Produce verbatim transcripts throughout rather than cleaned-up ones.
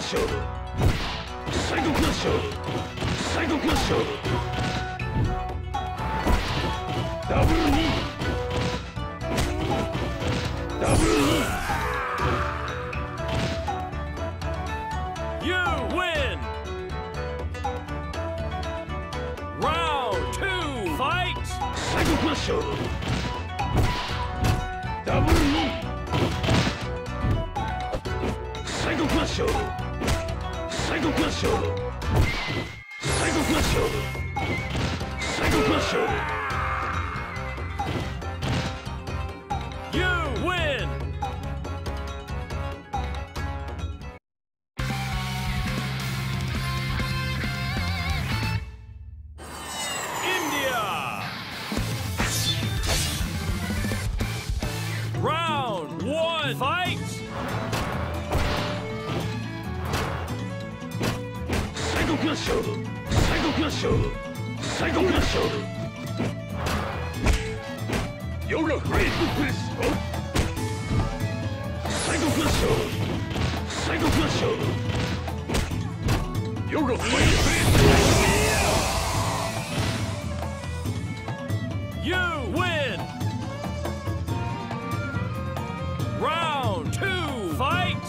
勝負最後の勝負最後の勝負ダブルにダブルに You win! Round two, fight! 最後の勝負ダブルに最後の勝負最後の勝負最後の勝負最後の勝負 You win! India! Round one, fight! 最後の勝負最後の勝負最後の勝負ヨガフレイドプレス最後の勝負最後の勝負ヨガフレイドプレス You win! Round two, fight!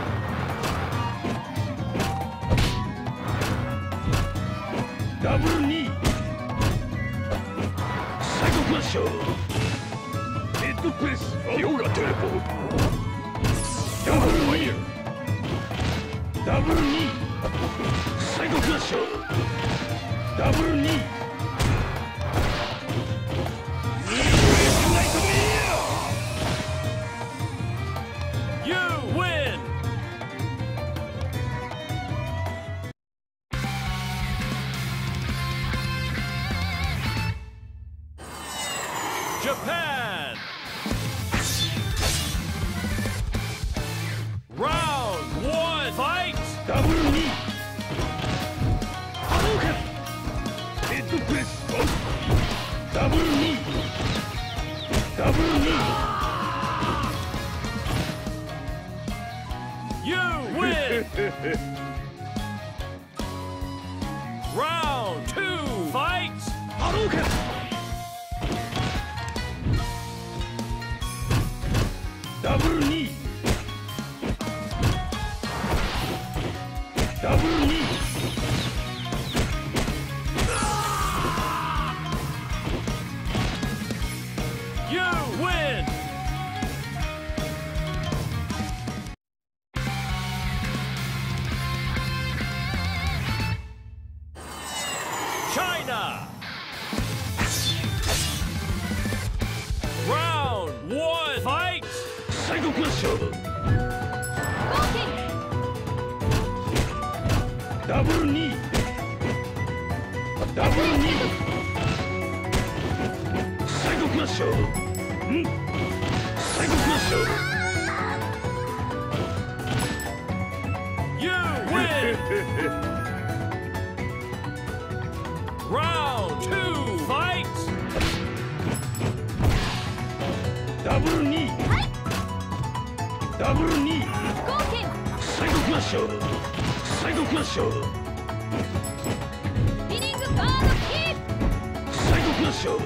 ダブルに最後の勝負ヘッドプレスヨガテレポダブルにダブルに最後の勝負ダブルに You win! Japan! Round one, fight! ダブルに波動拳ヘッドプレスダブルにダブルに You win! Round two, fight! 波動拳ダブルにダブルに You win! China! Round one, fight! 最後の勝負ダブルにダブルに最後の勝負ん最後の勝負 You win! Round two, fight! ダブルにダブルに最後の勝負最後の勝負最後の勝負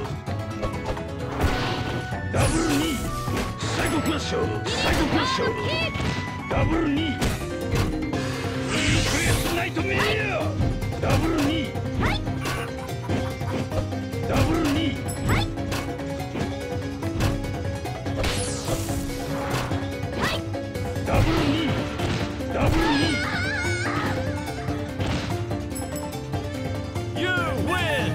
ダブルに最後の勝負最後の勝負ダブルにクエストナイトメアダブルにダブルにダブルにダブルに You win!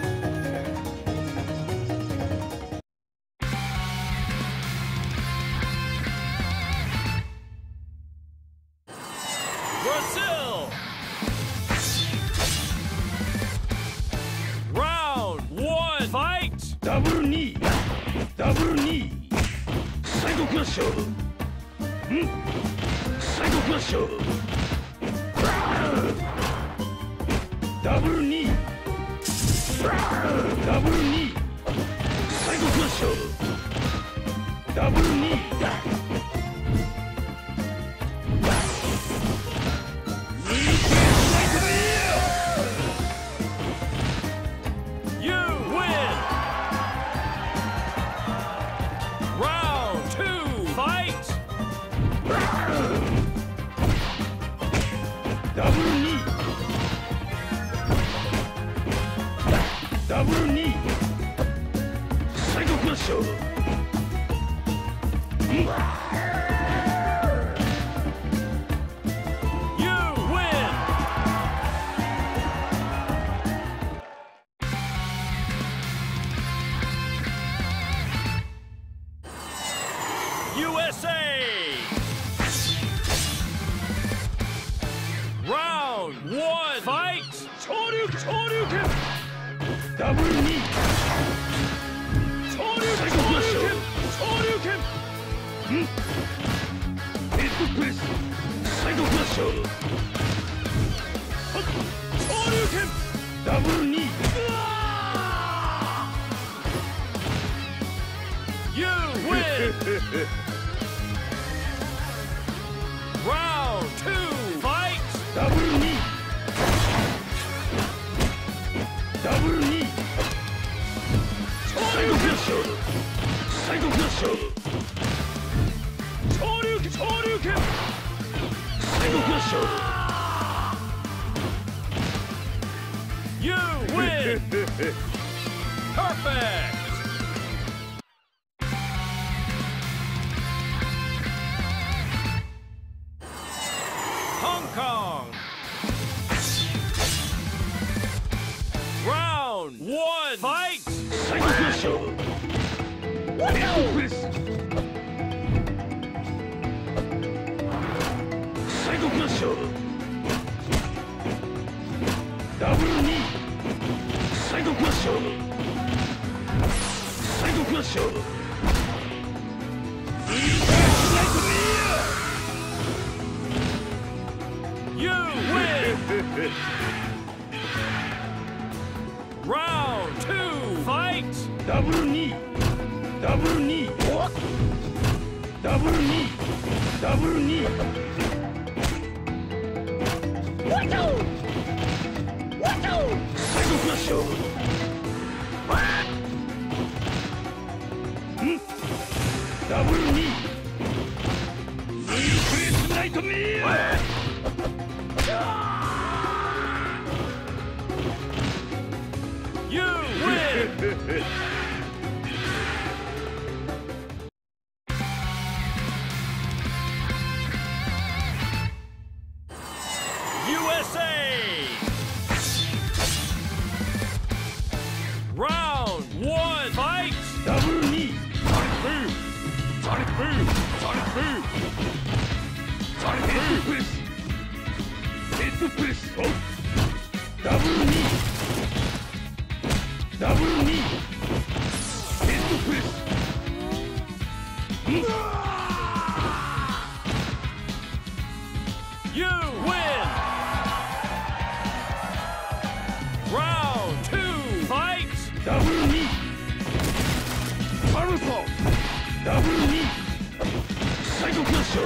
Brazil! Round one, fight! ダブルにダブルに最後の勝負ん最後の勝負ダブルにダブルに最後の勝負ダブルにダブルに昇竜拳昇竜拳昇竜拳んヘッドプレスサイドクラッシャー昇竜拳ダブルに You win! Round two, fight! ダブルにダブルにサイドクラッシャーサイドクラッシャー昇竜拳昇竜拳サイドクラッシャー You win! Perfect! Hong Kong! Round one, fight! サイドクラッシャーヘッドプレスサイドクラッシャーダブルにサイドクラッシャーサイドクラッシャー You win! Round two, fight! ダブルにダブルにダブルにダブルにサイドクラッシャーんダブルにクリスナイトミー You win! U S A! Round one, fight! ダブルにソニックブームソニックブームソニックブームヘッドプレスヘッドプレスダブルにダブルにヘッドプレス You win! Round two, fight! ダブルにパルソダブルにサイドクラッシャー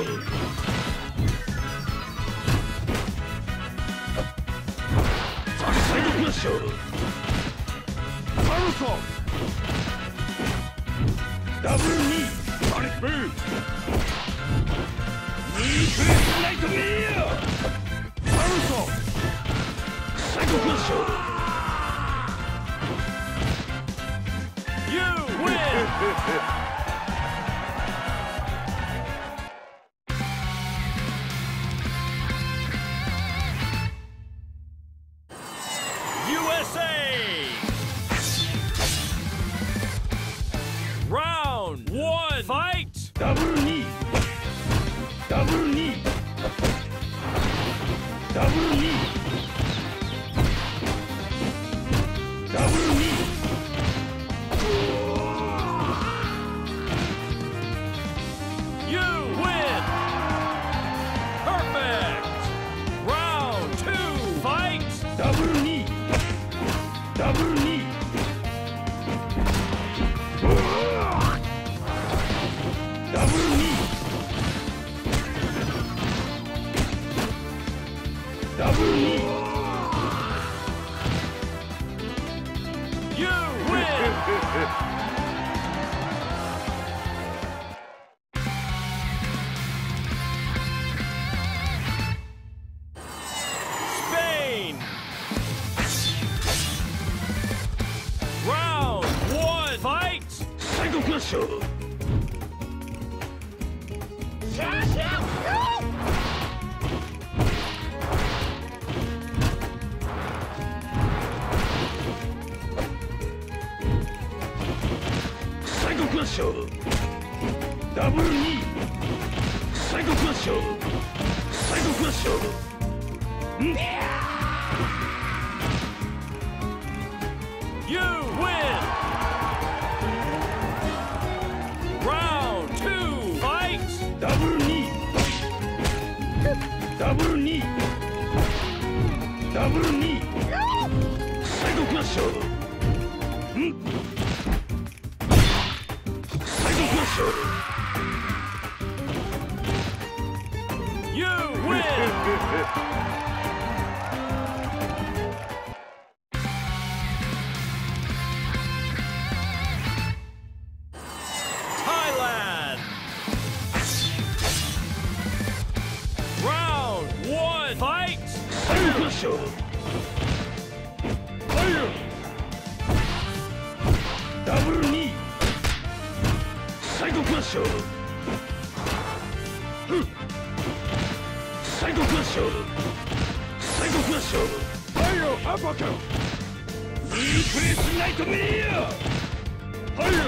サイドクラッシャーパルソダブルにソニックブームクリスナイトミーパルソサイドクラッシャー You win! U S A! Round one, fight! ダブルにダブルにダブルにダブルに You win! Perfect! Round two, fight! ダブルにダブルにダブルにダブルに You win! Spain! Round one, fight! サイドクラッシャーサイドクラッシャーダブルにサイドクラッシャーサイドクラッシャーん You win! Round two, fight! ダブルにダブルにダブルに最後クラッシュん最後クラッシュ You win! Thailand! Round one, fight! 最後クラッシュダブルに最後クラッシュ最後クラッシュ最後クラッシュファイヤーアパカンインプレスナイトメイヤーファイヤ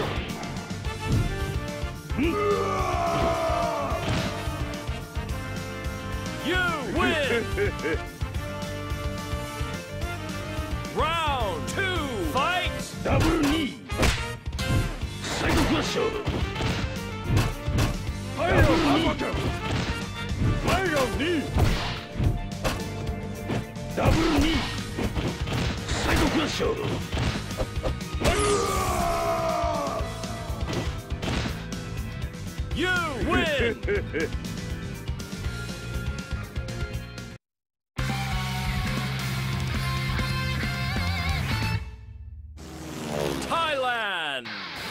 ーうわ You win! Round two, fight! ダブルに最後クラッシュファイヤーアパカンファイヤーにダブルに最後クラッシュ You win! Thailand!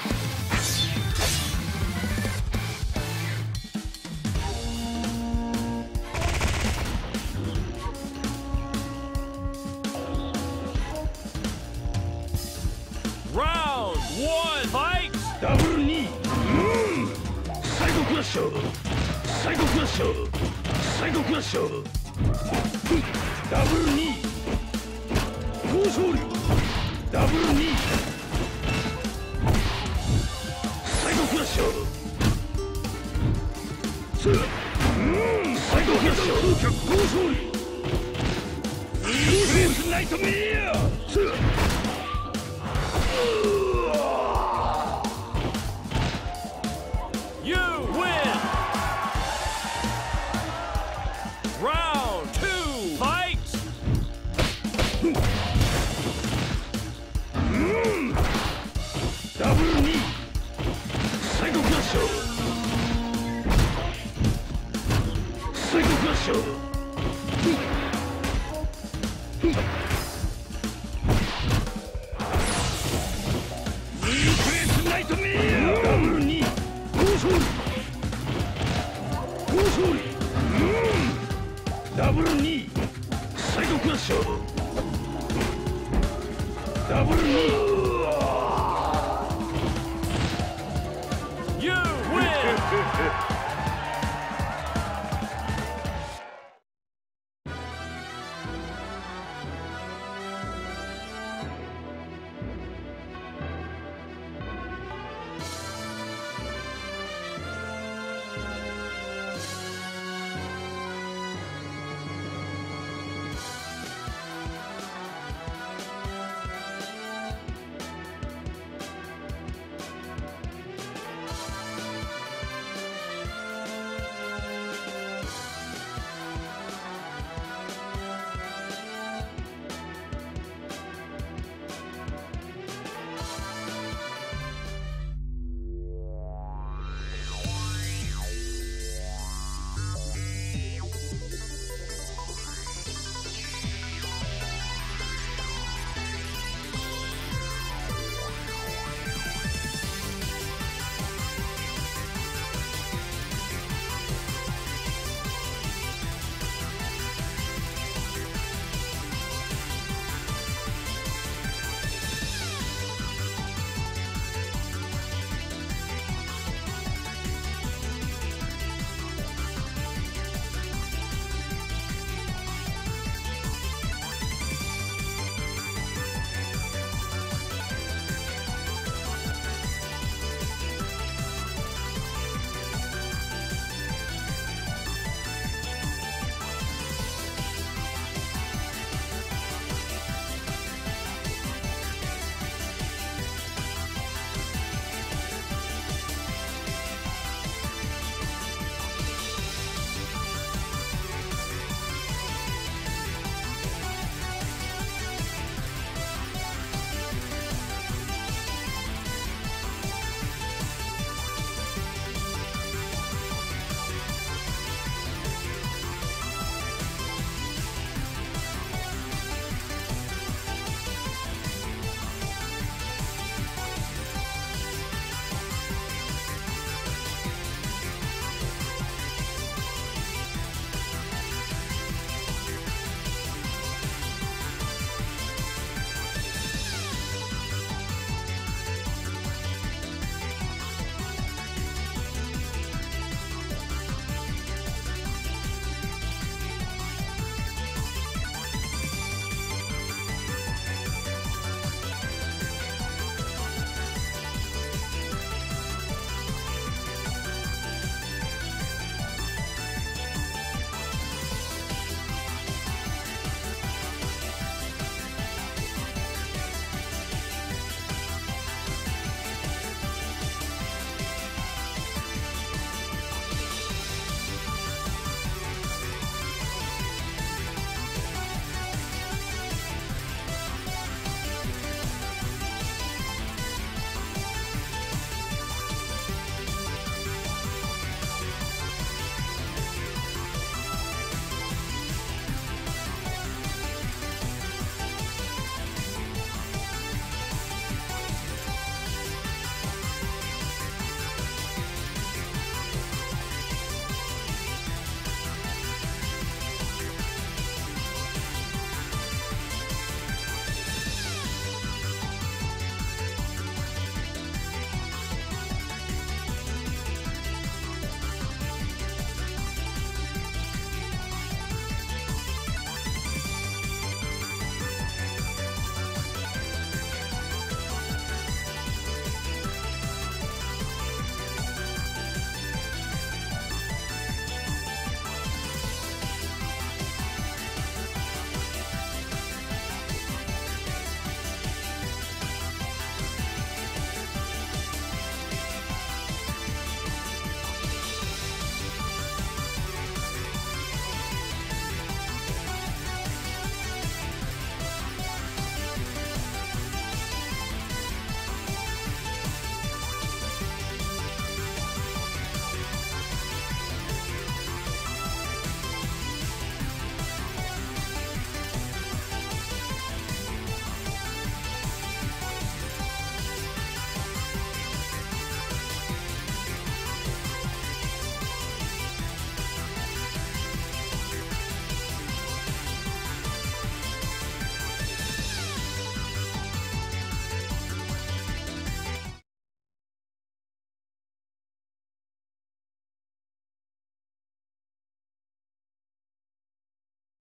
Round one, fight! ダブルに最後クラッシュ最後クラッシュ最後クラッシュダブルに高昇竜ダブルに最後クラッシュうん最後クラッシュ高昇竜インプレスナイトメイヤー You win! Round two, fight! ダブルに最後クラッシュ最後クラッシュインプレスナイトメイヤーダブルに高昇竜高昇竜ダブルに最後クラッシュダブルに You